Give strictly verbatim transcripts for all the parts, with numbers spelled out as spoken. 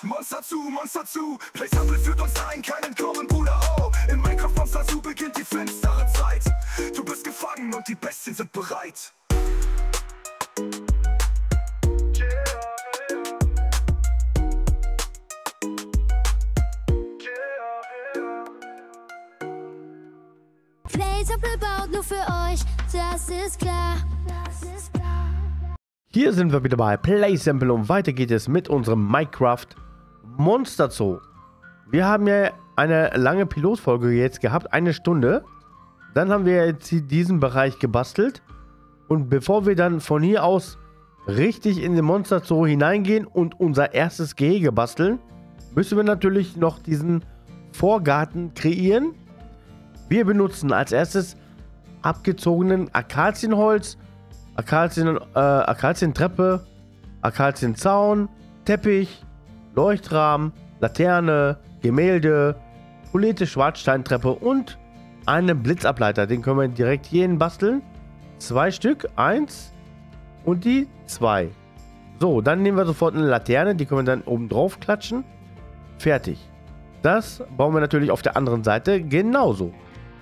Monster zu, Monster zu, Playsample führt uns ein, kein Entkommen, Bruder, oh. In Minecraft Monster zu beginnt die finstere Zeit. Du bist gefangen und die Bestien sind bereit. Playsample baut nur für euch, das ist klar. Das ist klar. Hier sind wir wieder bei Playsample und weiter geht es mit unserem Minecraft Monster Zoo. Wir haben ja eine lange Pilotfolge jetzt gehabt, eine Stunde. Dann haben wir jetzt hier diesen Bereich gebastelt. Und bevor wir dann von hier aus richtig in den Monster Zoo hineingehen und unser erstes Gehege basteln, müssen wir natürlich noch diesen Vorgarten kreieren. Wir benutzen als erstes abgezogenen Akazienholz, Akazien, äh, Akazientreppe, Akazienzaun, Teppich, Leuchtrahmen, Laterne, Gemälde, polierte Schwarzsteintreppe und einen Blitzableiter. Den können wir direkt hierhin basteln. Zwei Stück, eins und die zwei. So, dann nehmen wir sofort eine Laterne, die können wir dann oben drauf klatschen. Fertig. Das bauen wir natürlich auf der anderen Seite genauso.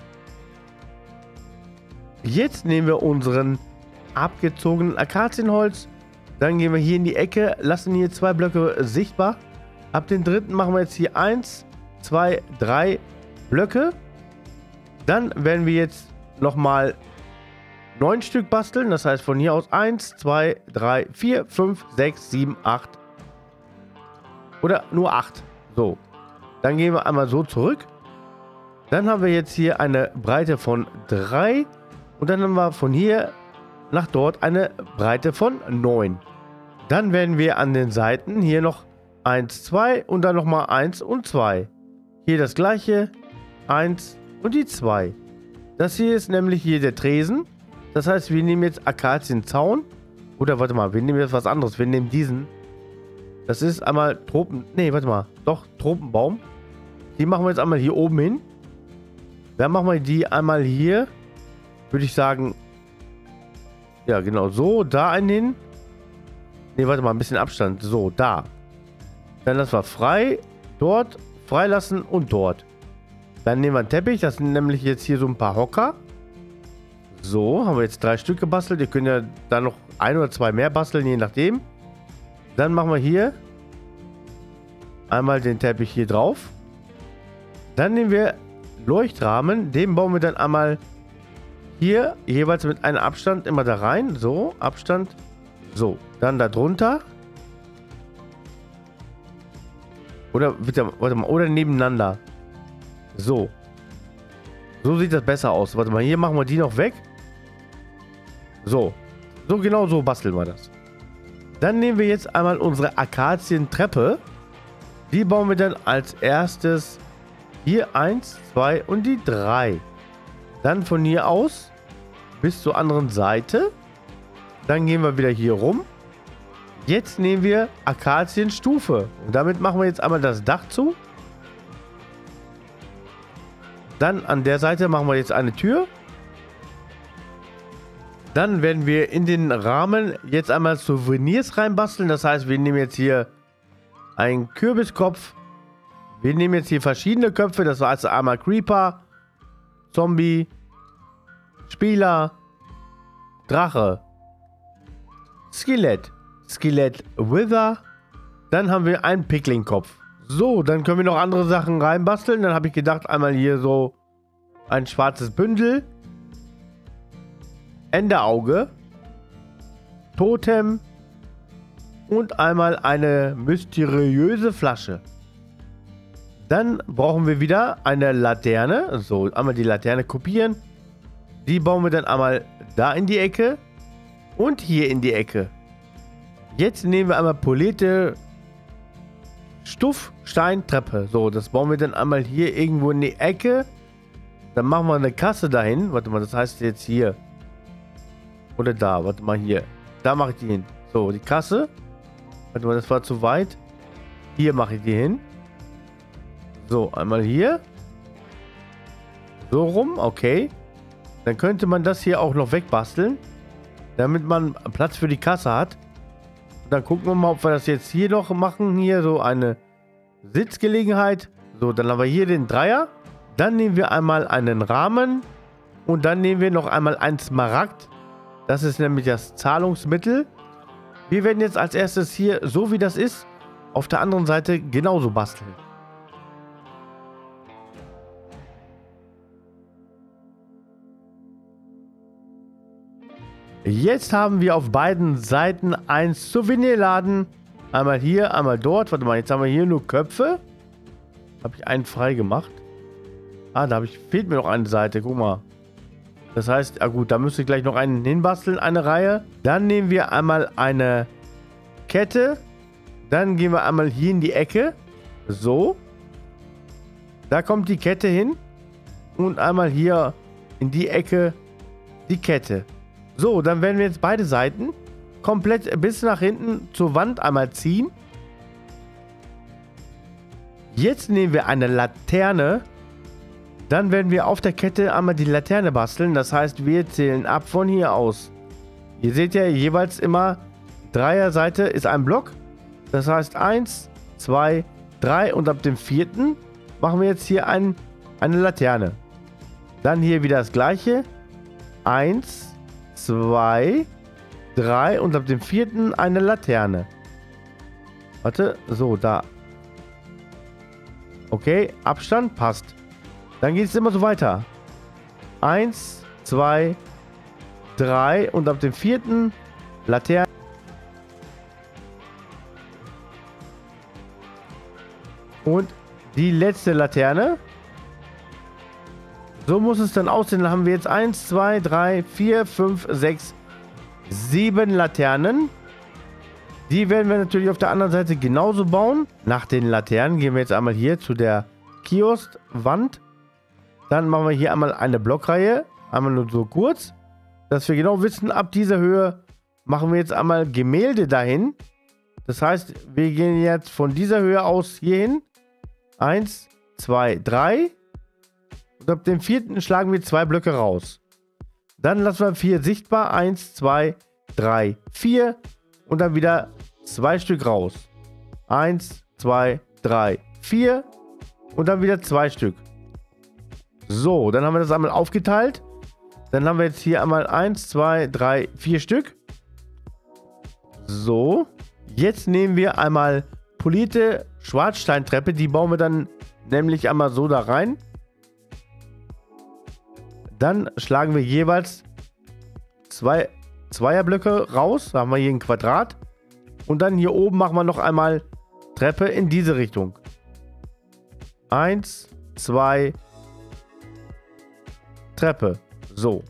Jetzt nehmen wir unseren abgezogenen Akazienholz. Dann gehen wir hier in die Ecke, lassen hier zwei Blöcke sichtbar. Ab den dritten machen wir jetzt hier eins, zwei, drei Blöcke. Dann werden wir jetzt nochmal neun Stück basteln. Das heißt von hier aus eins, zwei, drei, vier, fünf, sechs, sieben, acht. Oder nur acht. So. Dann gehen wir einmal so zurück. Dann haben wir jetzt hier eine Breite von drei. Und dann haben wir von hier nach dort eine Breite von neun. Dann werden wir an den Seiten hier noch eins, zwei und dann nochmal eins und zwei. Hier das gleiche, eins und die zwei. Das hier ist nämlich hier der Tresen. Das heißt, wir nehmen jetzt Akazienzaun. Oder warte mal, wir nehmen jetzt was anderes. Wir nehmen diesen. Das ist einmal Tropen... Nee, warte mal. Doch, Tropenbaum. Die machen wir jetzt einmal hier oben hin. Dann machen wir die einmal hier. Würde ich sagen... Ja, genau. So, da einen hin. Ne, warte mal, ein bisschen Abstand. So, da. Dann lassen wir frei. Dort. Freilassen und dort. Dann nehmen wir einen Teppich. Das sind nämlich jetzt hier so ein paar Hocker. So, haben wir jetzt drei Stück gebastelt. Ihr könnt ja dann noch ein oder zwei mehr basteln, je nachdem. Dann machen wir hier einmal den Teppich hier drauf. Dann nehmen wir Leuchtrahmen. Den bauen wir dann einmal hier jeweils mit einem Abstand immer da rein. So, Abstand. So, dann da drunter. Oder, bitte, warte mal, oder nebeneinander. So. So sieht das besser aus. Warte mal, hier machen wir die noch weg. So. So, genau so basteln wir das. Dann nehmen wir jetzt einmal unsere Akazientreppe. Die bauen wir dann als erstes hier eins, zwei und die drei. Dann von hier aus bis zur anderen Seite. Dann gehen wir wieder hier rum. Jetzt nehmen wir Akazienstufe. Und damit machen wir jetzt einmal das Dach zu. Dann an der Seite machen wir jetzt eine Tür. Dann werden wir in den Rahmen jetzt einmal Souvenirs reinbasteln. Das heißt, wir nehmen jetzt hier einen Kürbiskopf. Wir nehmen jetzt hier verschiedene Köpfe. Das war also einmal Creeper, Zombie, Spieler, Drache, Skelett, Skelett Wither. Dann haben wir einen Pickling-Kopf. So, dann können wir noch andere Sachen reinbasteln. Dann habe ich gedacht, einmal hier so ein schwarzes Bündel. Enderauge. Totem. Und einmal eine mysteriöse Flasche. Dann brauchen wir wieder eine Laterne. So, einmal die Laterne kopieren. Die bauen wir dann einmal da in die Ecke. Und hier in die Ecke. Jetzt nehmen wir einmal polierte Stuffsteintreppe. So, das bauen wir dann einmal hier irgendwo in die Ecke. Dann machen wir eine Kasse dahin. Warte mal, das heißt jetzt hier. Oder da, warte mal hier. Da mache ich die hin. So, die Kasse. Warte mal, das war zu weit. Hier mache ich die hin. So, einmal hier. So rum, okay. Dann könnte man das hier auch noch wegbasteln. Damit man Platz für die Kasse hat. Und dann gucken wir mal, ob wir das jetzt hier noch machen. Hier so eine Sitzgelegenheit. So, dann haben wir hier den Dreier. Dann nehmen wir einmal einen Rahmen. Und dann nehmen wir noch einmal ein Smaragd. Das ist nämlich das Zahlungsmittel. Wir werden jetzt als erstes hier, so wie das ist, auf der anderen Seite genauso basteln. Jetzt haben wir auf beiden Seiten einen Souvenirladen. Einmal hier, einmal dort. Warte mal, jetzt haben wir hier nur Köpfe. Habe ich einen frei gemacht? Ah, da habe ich, fehlt mir noch eine Seite. Guck mal. Das heißt, ah gut, da müsste ich gleich noch einen hinbasteln, eine Reihe. Dann nehmen wir einmal eine Kette. Dann gehen wir einmal hier in die Ecke. So. Da kommt die Kette hin. Und einmal hier in die Ecke die Kette. So, dann werden wir jetzt beide Seiten komplett bis nach hinten zur Wand einmal ziehen. Jetzt nehmen wir eine Laterne. Dann werden wir auf der Kette einmal die Laterne basteln. Das heißt, wir zählen ab von hier aus. Ihr seht ja jeweils immer, Dreierseite ist ein Block. Das heißt eins, zwei, drei und ab dem vierten machen wir jetzt hier ein, eine Laterne. Dann hier wieder das gleiche. eins, zwei, drei und ab dem vierten eine Laterne. Warte, so, da. Okay, Abstand passt. Dann geht es immer so weiter. eins, zwei, drei und ab dem vierten Laterne. Und die letzte Laterne. So muss es dann aussehen. Dann haben wir jetzt eins, zwei, drei, vier, fünf, sechs, sieben Laternen. Die werden wir natürlich auf der anderen Seite genauso bauen. Nach den Laternen gehen wir jetzt einmal hier zu der Kioskwand. Dann machen wir hier einmal eine Blockreihe. Einmal nur so kurz. Dass wir genau wissen, ab dieser Höhe machen wir jetzt einmal Gemälde dahin. Das heißt, wir gehen jetzt von dieser Höhe aus hier hin. eins, zwei, drei. Und ab dem vierten schlagen wir zwei Blöcke raus. Dann lassen wir vier sichtbar. eins, zwei, drei, vier. Und dann wieder zwei Stück raus. eins, zwei, drei, vier. Und dann wieder zwei Stück. So, dann haben wir das einmal aufgeteilt. Dann haben wir jetzt hier einmal eins, zwei, drei, vier Stück. So. Jetzt nehmen wir einmal polierte Schwarzsteintreppe. Die bauen wir dann nämlich einmal so da rein. Dann schlagen wir jeweils zwei Zweierblöcke raus. Da haben wir hier ein Quadrat. Und dann hier oben machen wir noch einmal Treppe in diese Richtung. Eins, zwei, Treppe. So.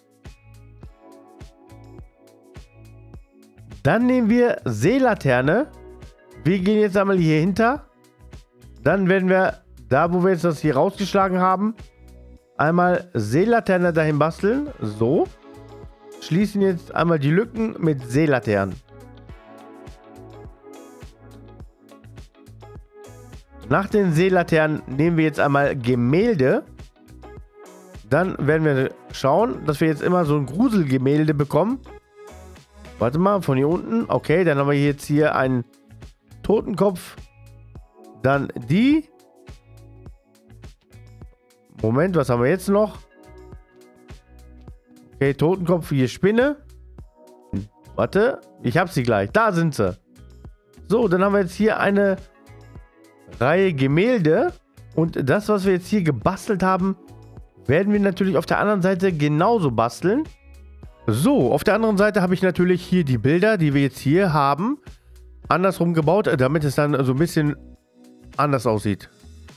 Dann nehmen wir Seelaterne. Wir gehen jetzt einmal hier hinter. Dann werden wir, da wo wir jetzt das hier rausgeschlagen haben, einmal Seelaterne dahin basteln. So. Schließen jetzt einmal die Lücken mit Seelaternen. Nach den Seelaternen nehmen wir jetzt einmal Gemälde. Dann werden wir schauen, dass wir jetzt immer so ein Gruselgemälde bekommen. Warte mal, von hier unten. Okay, dann haben wir jetzt hier einen Totenkopf. Dann die. Moment, was haben wir jetzt noch? Okay, Totenkopf, hier Spinne. Warte, ich habe sie gleich. Da sind sie. So, dann haben wir jetzt hier eine Reihe Gemälde. Und das, was wir jetzt hier gebastelt haben, werden wir natürlich auf der anderen Seite genauso basteln. So, auf der anderen Seite habe ich natürlich hier die Bilder, die wir jetzt hier haben, andersrum gebaut, damit es dann so ein bisschen anders aussieht.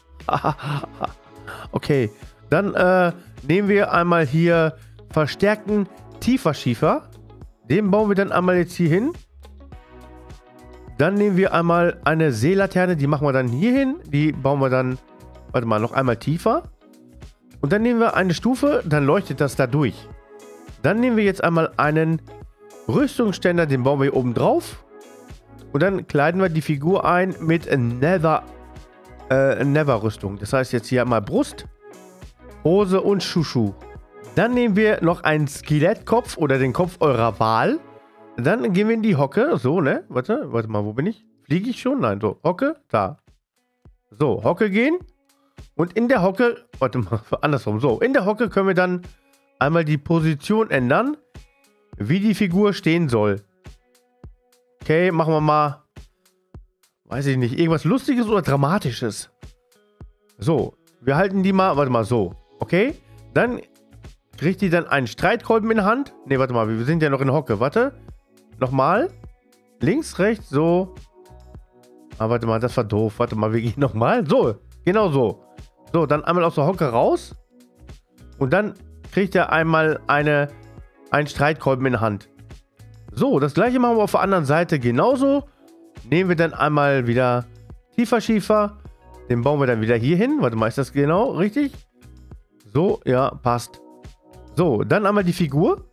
Okay, dann äh, nehmen wir einmal hier verstärkten Tieferschiefer. Den bauen wir dann einmal jetzt hier hin. Dann nehmen wir einmal eine Seelaterne, die machen wir dann hier hin. Die bauen wir dann, warte mal, noch einmal tiefer. Und dann nehmen wir eine Stufe, dann leuchtet das da durch. Dann nehmen wir jetzt einmal einen Rüstungsständer, den bauen wir hier oben drauf. Und dann kleiden wir die Figur ein mit Nether, äh, Nether Rüstung. Das heißt jetzt hier einmal Brust, Hose und Schuschu. Dann nehmen wir noch einen Skelettkopf oder den Kopf eurer Wahl. Dann gehen wir in die Hocke. So, ne? Warte, warte mal, wo bin ich? Fliege ich schon? Nein, so. Hocke, da. So, Hocke gehen. Und in der Hocke, warte mal, andersrum. So, in der Hocke können wir dann einmal die Position ändern, wie die Figur stehen soll. Okay, machen wir mal, weiß ich nicht, irgendwas Lustiges oder Dramatisches. So, wir halten die mal, warte mal, so. Okay, dann kriegt die dann einen Streitkolben in der Hand. Ne, warte mal, wir sind ja noch in Hocke, warte. Nochmal. Links, rechts, so. Ah, warte mal, das war doof. Warte mal, wir gehen nochmal. So, genau so. So, dann einmal aus der Hocke raus. Und dann kriegt er einmal eine, einen Streitkolben in der Hand. So, das gleiche machen wir auf der anderen Seite genauso. Nehmen wir dann einmal wieder tiefer Schiefer. Den bauen wir dann wieder hier hin. Warte mal, ist das genau richtig? So, ja, passt. So, dann einmal die Figur.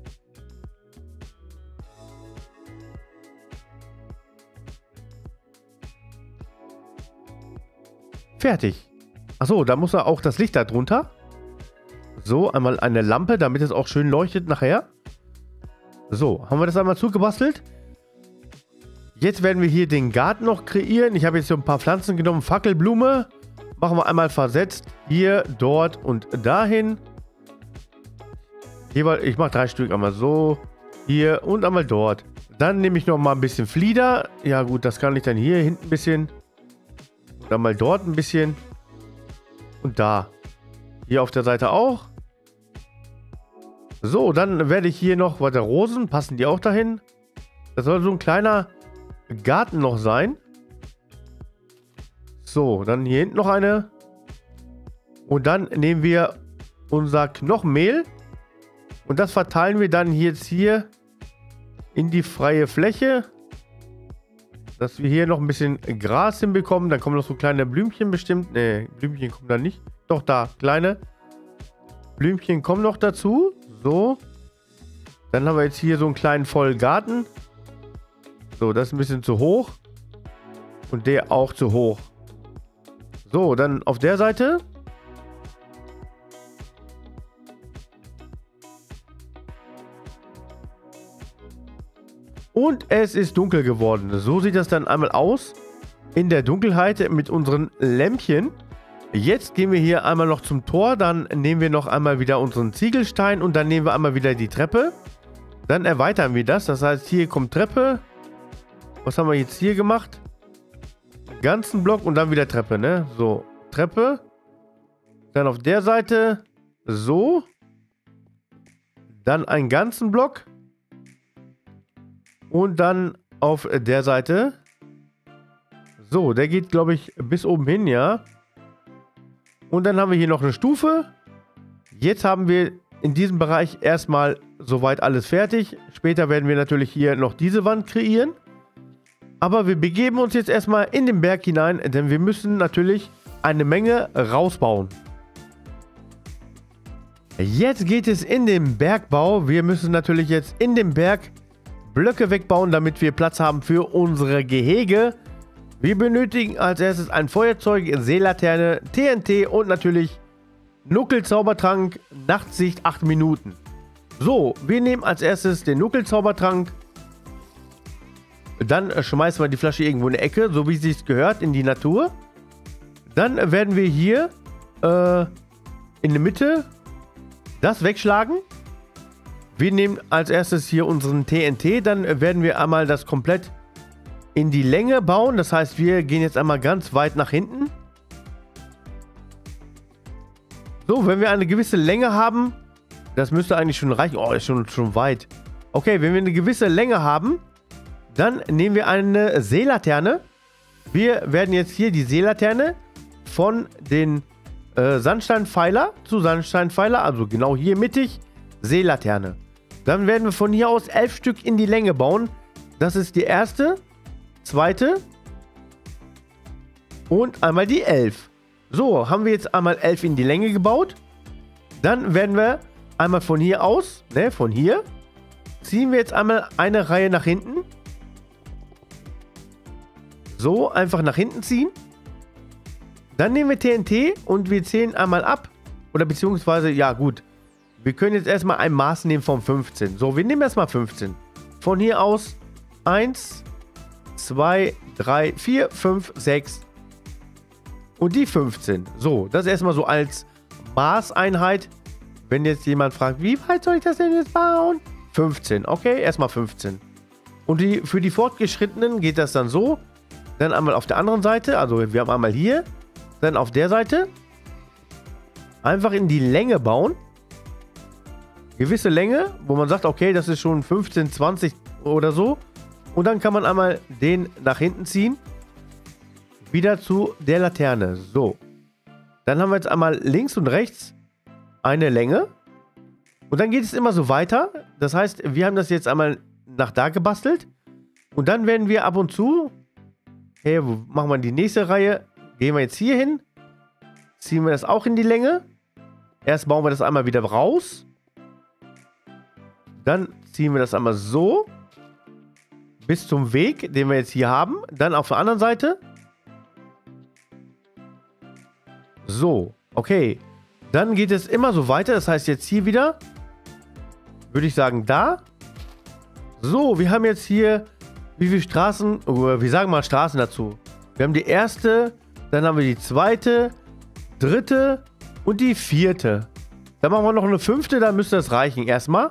Fertig. Achso, da muss er auch das Licht da drunter. So, einmal eine Lampe, damit es auch schön leuchtet nachher. So, haben wir das einmal zugebastelt. Jetzt werden wir hier den Garten noch kreieren. Ich habe jetzt so ein paar Pflanzen genommen. Fackelblume. Machen wir einmal versetzt. Hier, dort und dahin. Hier, ich mache drei Stück. Einmal so, hier und einmal dort. Dann nehme ich noch mal ein bisschen Flieder. Ja gut, das kann ich dann hier hinten ein bisschen. Und dann mal dort ein bisschen. Und da. Hier auf der Seite auch. So, dann werde ich hier noch, warte, Rosen, passen die auch dahin? Das soll so ein kleiner Garten noch sein. So, dann hier hinten noch eine. Und dann nehmen wir unser Knochenmehl. Und das verteilen wir dann jetzt hier in die freie Fläche. Dass wir hier noch ein bisschen Gras hinbekommen. Dann kommen noch so kleine Blümchen bestimmt. Ne, Blümchen kommen da nicht. Doch, da, kleine Blümchen kommen noch dazu. So. Dann haben wir jetzt hier so einen kleinen vollen Garten. So, das ist ein bisschen zu hoch. Und der auch zu hoch. So, dann auf der Seite. Und es ist dunkel geworden. So sieht das dann einmal aus. In der Dunkelheit mit unseren Lämpchen. Jetzt gehen wir hier einmal noch zum Tor. Dann nehmen wir noch einmal wieder unseren Ziegelstein. Und dann nehmen wir einmal wieder die Treppe. Dann erweitern wir das. Das heißt, hier kommt Treppe. Was haben wir jetzt hier gemacht? Ganzen Block und dann wieder Treppe, ne? So, Treppe. Dann auf der Seite. So. Dann einen ganzen Block. Und dann auf der Seite. So, der geht, glaube ich, bis oben hin, ja. Und dann haben wir hier noch eine Stufe. Jetzt haben wir in diesem Bereich erstmal soweit alles fertig. Später werden wir natürlich hier noch diese Wand kreieren. Aber wir begeben uns jetzt erstmal in den Berg hinein, denn wir müssen natürlich eine Menge rausbauen. Jetzt geht es in den Bergbau. Wir müssen natürlich jetzt in den Berg Blöcke wegbauen, damit wir Platz haben für unsere Gehege. Wir benötigen als erstes ein Feuerzeug, Seelaterne, T N T und natürlich Nuckelzaubertrank, Nachtsicht acht Minuten. So, wir nehmen als erstes den Nuckelzaubertrank. Dann schmeißen wir die Flasche irgendwo in die Ecke, so wie es sich gehört, in die Natur. Dann werden wir hier äh, in der Mitte das wegschlagen. Wir nehmen als erstes hier unseren T N T. Dann werden wir einmal das komplett in die Länge bauen. Das heißt, wir gehen jetzt einmal ganz weit nach hinten. So, wenn wir eine gewisse Länge haben, das müsste eigentlich schon reichen. Oh, ist schon, schon weit. Okay, wenn wir eine gewisse Länge haben, dann nehmen wir eine Seelaterne. Wir werden jetzt hier die Seelaterne von den äh, Sandsteinpfeiler zu Sandsteinpfeiler, also genau hier mittig, Seelaterne. Dann werden wir von hier aus elf Stück in die Länge bauen. Das ist die erste, zweite und einmal die elf. So, haben wir jetzt einmal elf in die Länge gebaut. Dann werden wir einmal von hier aus, ne, von hier, ziehen wir jetzt einmal eine Reihe nach hinten. So, einfach nach hinten ziehen. Dann nehmen wir T N T und wir zählen einmal ab. Oder beziehungsweise, ja gut. Wir können jetzt erstmal ein Maß nehmen von fünfzehn. So, wir nehmen erstmal fünfzehn. Von hier aus eins, zwei, drei, vier, fünf, sechs, und die fünfzehn. So, das erstmal so als Maßeinheit. Wenn jetzt jemand fragt, wie weit soll ich das denn jetzt bauen? fünfzehn, okay, erstmal fünfzehn. Und die, für die Fortgeschrittenen geht das dann so. Dann einmal auf der anderen Seite, also wir haben einmal hier, dann auf der Seite. Einfach in die Länge bauen. Gewisse Länge, wo man sagt, okay, das ist schon fünfzehn, zwanzig oder so. Und dann kann man einmal den nach hinten ziehen. Wieder zu der Laterne. So. Dann haben wir jetzt einmal links und rechts eine Länge. Und dann geht es immer so weiter. Das heißt, wir haben das jetzt einmal nach da gebastelt. Und dann werden wir ab und zu, hey, machen wir die nächste Reihe, gehen wir jetzt hier hin. Ziehen wir das auch in die Länge. Erst bauen wir das einmal wieder raus. Dann ziehen wir das einmal so. Bis zum Weg, den wir jetzt hier haben. Dann auf der anderen Seite. So, okay. Dann geht es immer so weiter. Das heißt jetzt hier wieder, würde ich sagen, da. So, wir haben jetzt hier, wie viele Straßen, oder wir sagen mal Straßen dazu. Wir haben die erste, dann haben wir die zweite, dritte und die vierte. Dann machen wir noch eine fünfte, dann müsste das reichen erstmal.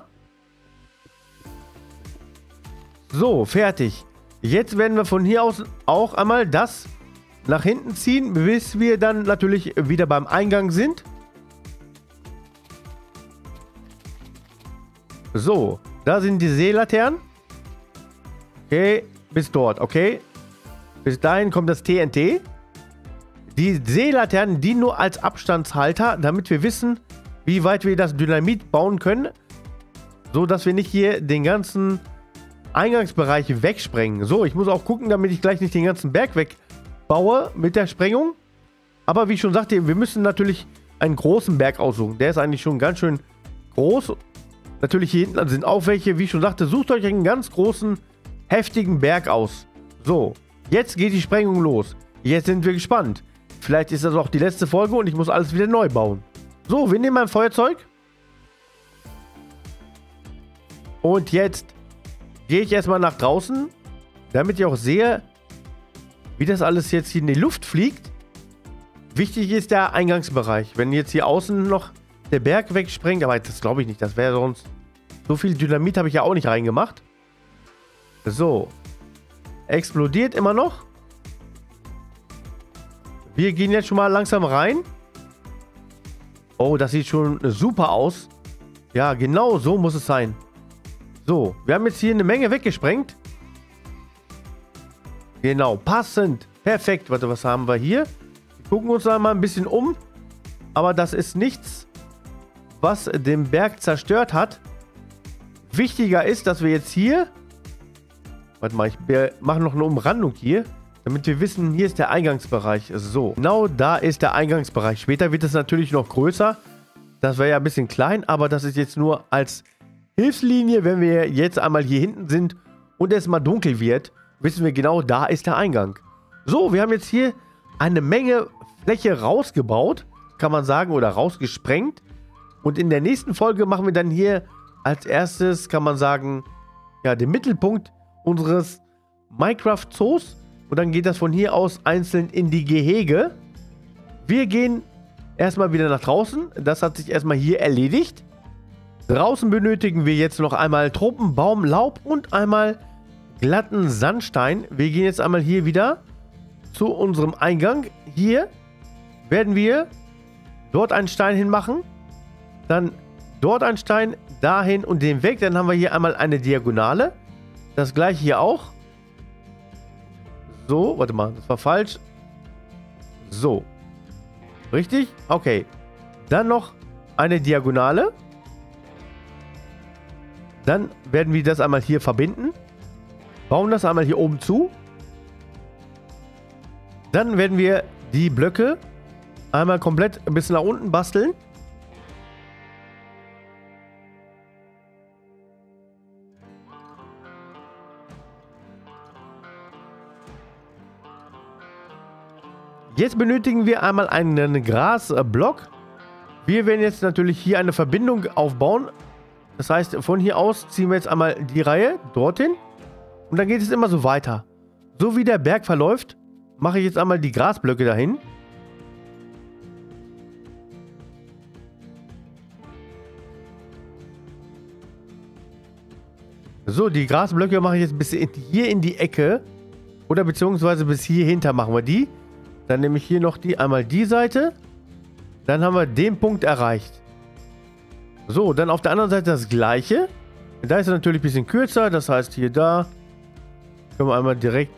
So, fertig. Jetzt werden wir von hier aus auch einmal das nach hinten ziehen, bis wir dann natürlich wieder beim Eingang sind. So, da sind die Seelaternen. Okay, bis dort, okay. Bis dahin kommt das T N T. Die Seelaternen dienen nur als Abstandshalter, damit wir wissen, wie weit wir das Dynamit bauen können. So, dass wir nicht hier den ganzen Eingangsbereich wegsprengen. So, ich muss auch gucken, damit ich gleich nicht den ganzen Berg wegbaue mit der Sprengung. Aber wie ich schon sagte, wir müssen natürlich einen großen Berg aussuchen. Der ist eigentlich schon ganz schön groß. Natürlich hier hinten sind auch welche. Wie ich schon sagte, sucht euch einen ganz großen, heftigen Berg aus. So, jetzt geht die Sprengung los. Jetzt sind wir gespannt. Vielleicht ist das auch die letzte Folge und ich muss alles wieder neu bauen. So, wir nehmen ein Feuerzeug. Und jetzt gehe ich erstmal nach draußen, damit ich auch sehe, wie das alles jetzt hier in die Luft fliegt. Wichtig ist der Eingangsbereich. Wenn jetzt hier außen noch der Berg wegsprengt, aber das glaube ich nicht, das wäre sonst... So viel Dynamit habe ich ja auch nicht reingemacht. So. Explodiert immer noch. Wir gehen jetzt schon mal langsam rein. Oh, das sieht schon super aus. Ja, genau so muss es sein. So, wir haben jetzt hier eine Menge weggesprengt. Genau, passend. Perfekt. Warte, was haben wir hier? Wir gucken uns da mal ein bisschen um. Aber das ist nichts, was den Berg zerstört hat. Wichtiger ist, dass wir jetzt hier... Warte mal, ich mache noch eine Umrandung hier, damit wir wissen, hier ist der Eingangsbereich. So, genau da ist der Eingangsbereich. Später wird es natürlich noch größer. Das wäre ja ein bisschen klein, aber das ist jetzt nur als Hilfslinie. Wenn wir jetzt einmal hier hinten sind und es mal dunkel wird, wissen wir genau, da ist der Eingang. So, wir haben jetzt hier eine Menge Fläche rausgebaut, kann man sagen, oder rausgesprengt. Und in der nächsten Folge machen wir dann hier als erstes, kann man sagen, ja, den Mittelpunkt unseres Minecraft-Zoos. Und dann geht das von hier aus einzeln in die Gehege. Wir gehen erstmal wieder nach draußen. Das hat sich erstmal hier erledigt. Draußen benötigen wir jetzt noch einmal Truppen, Baum, Laub und einmal glatten Sandstein. Wir gehen jetzt einmal hier wieder zu unserem Eingang. Hier werden wir dort einen Stein hinmachen. Dann dort einen Stein, dahin und den weg. Dann haben wir hier einmal eine Diagonale. Das gleiche hier auch. So, warte mal, das war falsch. So. Richtig? Okay. Dann noch eine Diagonale. Dann werden wir das einmal hier verbinden. Bauen das einmal hier oben zu. Dann werden wir die Blöcke einmal komplett bis nach unten basteln. Jetzt benötigen wir einmal einen Grasblock. Wir werden jetzt natürlich hier eine Verbindung aufbauen. Das heißt, von hier aus ziehen wir jetzt einmal die Reihe dorthin. Und dann geht es immer so weiter. So wie der Berg verläuft, mache ich jetzt einmal die Grasblöcke dahin. So, die Grasblöcke mache ich jetzt bis in, hier in die Ecke. Oder beziehungsweise bis hier hinter machen wir die. Dann nehme ich hier noch die, einmal die Seite. Dann haben wir den Punkt erreicht. So, dann auf der anderen Seite das gleiche. Da ist es natürlich ein bisschen kürzer. Das heißt, hier, da können wir einmal direkt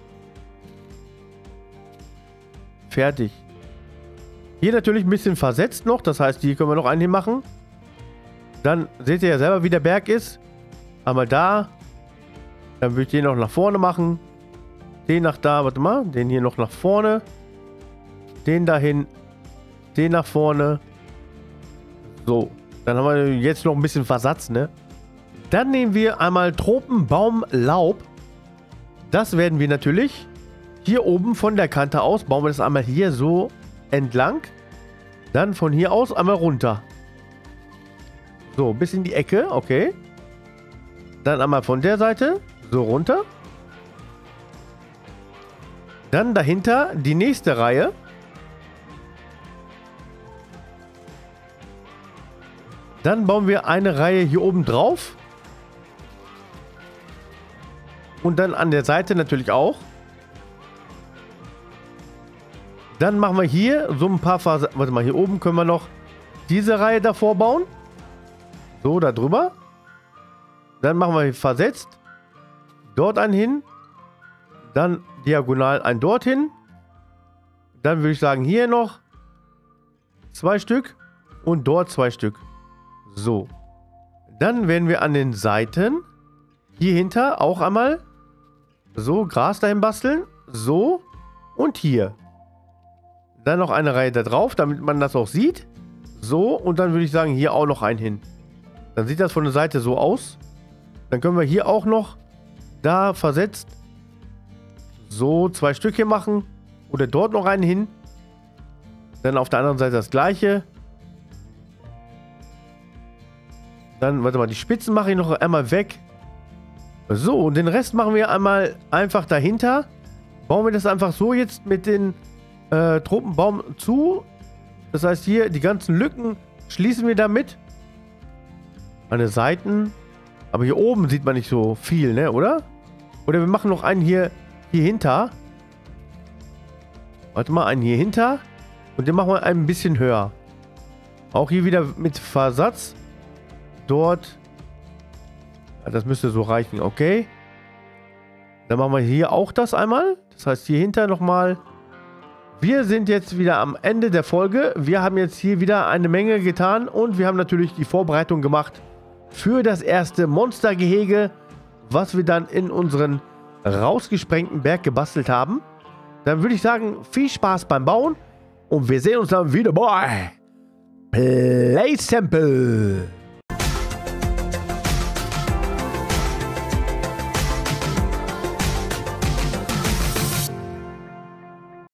fertig. Hier natürlich ein bisschen versetzt noch. Das heißt, hier können wir noch einen machen. Dann seht ihr ja selber, wie der Berg ist. Einmal da. Dann würde ich den noch nach vorne machen. Den nach da. Warte mal. Den hier noch nach vorne. Den dahin. Den nach vorne. So. Dann haben wir jetzt noch ein bisschen Versatz, ne? Dann nehmen wir einmal Tropenbaumlaub. Das werden wir natürlich hier oben von der Kante aus. Bauen wir das einmal hier so entlang. Dann von hier aus einmal runter. So, bis in die Ecke. Okay. Dann einmal von der Seite. So runter. Dann dahinter die nächste Reihe. Dann bauen wir eine Reihe hier oben drauf. Und dann an der Seite natürlich auch. Dann machen wir hier so ein paar Phase. Warte mal, hier oben können wir noch diese Reihe davor bauen. So, da drüber. Dann machen wir hier versetzt. Dort einen hin. Dann diagonal ein dorthin. Dann würde ich sagen, hier noch zwei Stück. Und dort zwei Stück. So. Dann werden wir an den Seiten hier hinter auch einmal so Gras dahin basteln. So. Und hier. Dann noch eine Reihe da drauf, damit man das auch sieht. So. Und dann würde ich sagen, hier auch noch einen hin. Dann sieht das von der Seite so aus. Dann können wir hier auch noch da versetzt so zwei Stück hier machen. Oder dort noch einen hin. Dann auf der anderen Seite das gleiche. Dann, warte mal, die Spitzen mache ich noch einmal weg. So, und den Rest machen wir einmal einfach dahinter. Bauen wir das einfach so jetzt mit den äh, Tropenbaum zu. Das heißt, hier die ganzen Lücken schließen wir damit. An den Seiten. Aber hier oben sieht man nicht so viel, ne, oder? Oder wir machen noch einen hier, hier hinter. Warte mal, einen hier hinter. Und den machen wir ein bisschen höher. Auch hier wieder mit Versatz. Dort. Ja, das müsste so reichen, okay. Dann machen wir hier auch das einmal. Das heißt, hier hinter nochmal. Wir sind jetzt wieder am Ende der Folge. Wir haben jetzt hier wieder eine Menge getan. Und wir haben natürlich die Vorbereitung gemacht für das erste Monstergehege, was wir dann in unseren rausgesprengten Berg gebastelt haben. Dann würde ich sagen, viel Spaß beim Bauen. Und wir sehen uns dann wieder bei Blaze Temple.